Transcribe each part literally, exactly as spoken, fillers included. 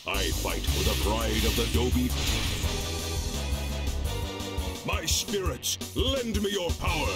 I fight for the pride of the Dobie. My spirits, lend me your power.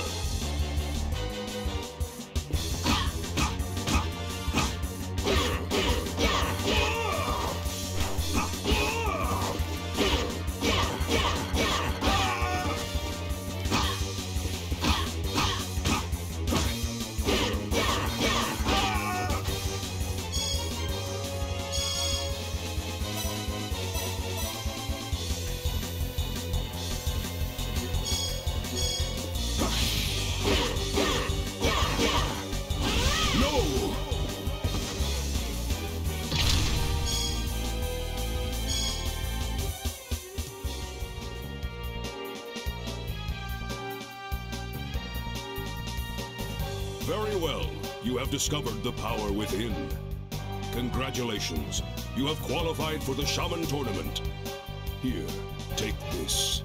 Very well. You have discovered the power within. Congratulations. You have qualified for the Shaman Tournament. Here, take this.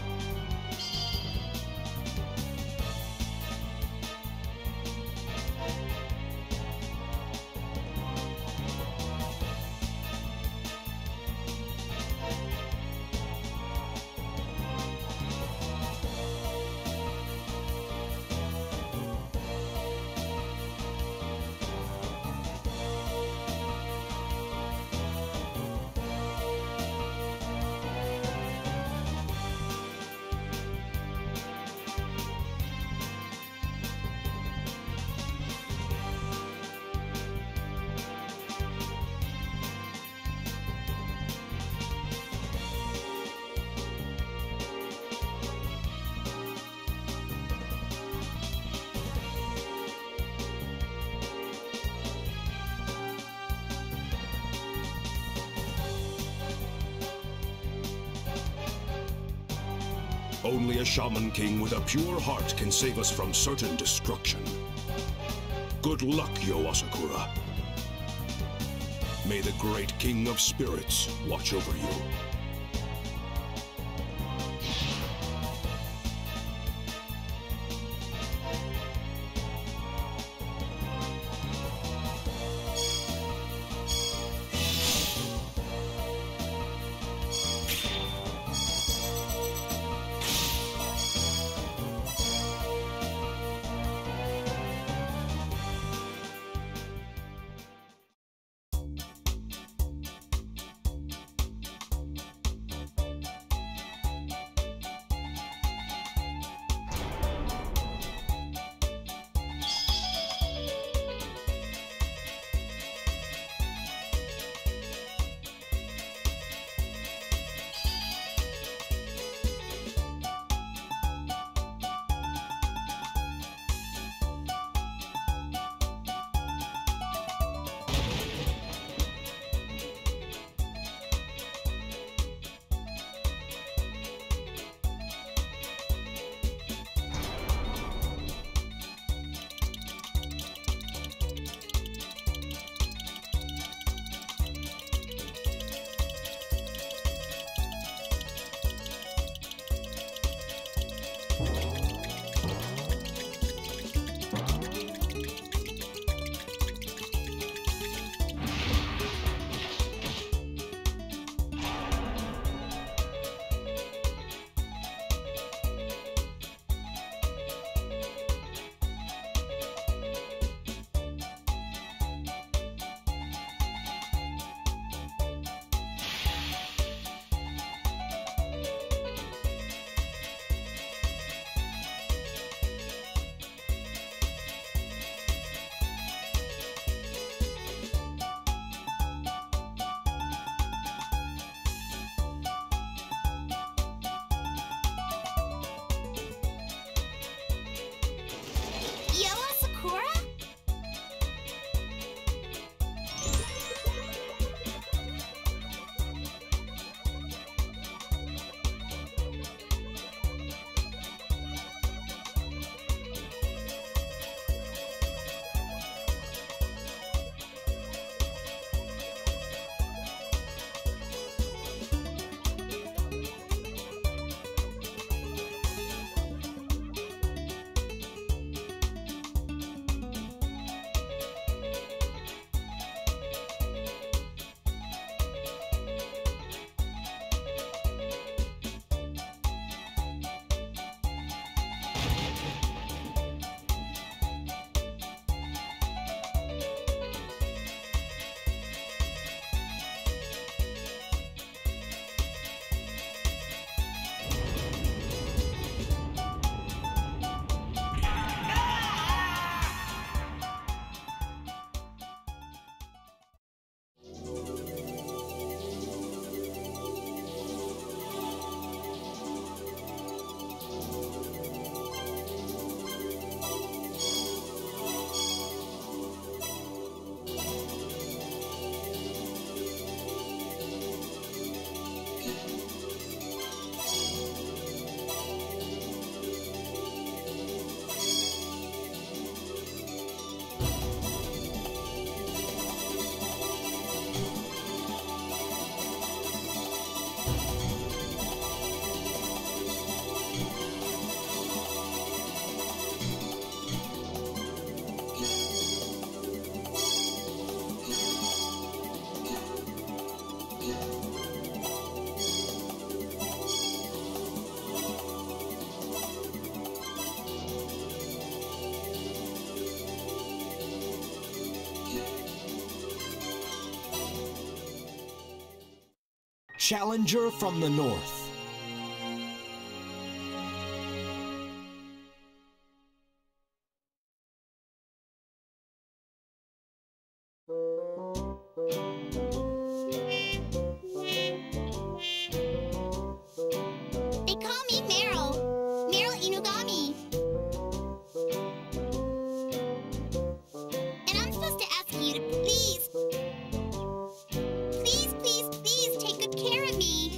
Only a Shaman King with a pure heart can save us from certain destruction. Good luck, Yo Asakura. May the great King of Spirits watch over you. challenger from the north. They call me Meryl. Meryl Inugami. And I'm supposed to ask you to please, please, please, please take good care of me.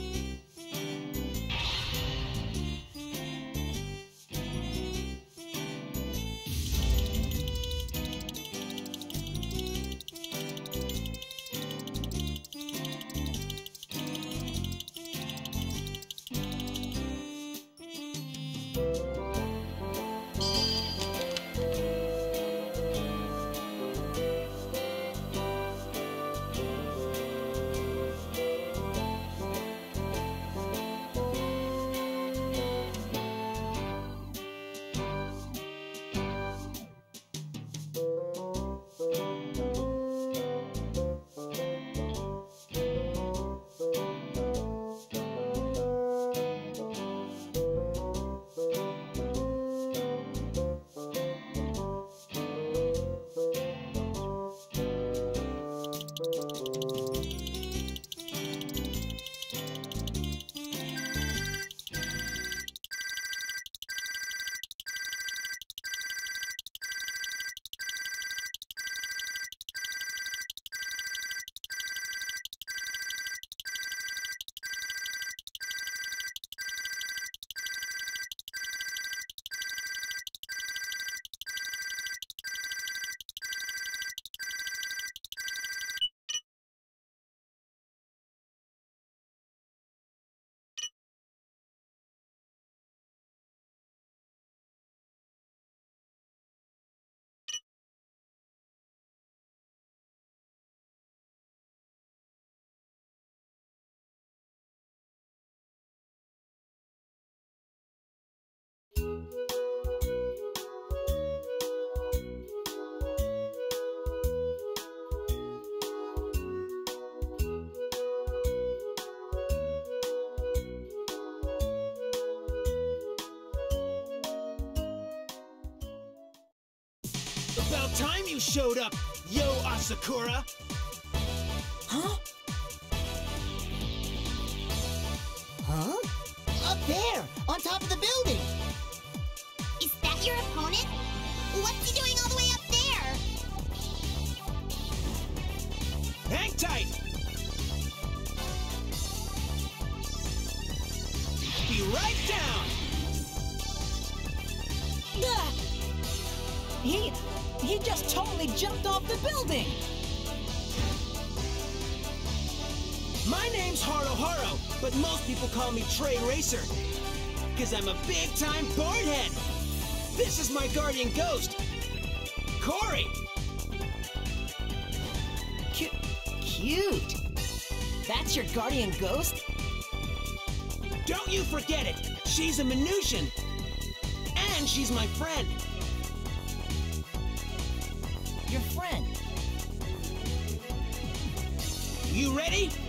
About time you showed up, Yo Asakura! Huh? Huh? Up there, on top of the building! Is that your opponent? What's he doing all the way up there? Hang tight! Be right down! Ugh. He... he just totally jumped off the building! My name's Haro Haro, but most people call me Trey Racer. Cause I'm a big-time boardhead! This is my guardian ghost, Corey! Cute. Cute! That's your guardian ghost? Don't you forget it! She's a Minusian! And she's my friend! Your friend? You ready?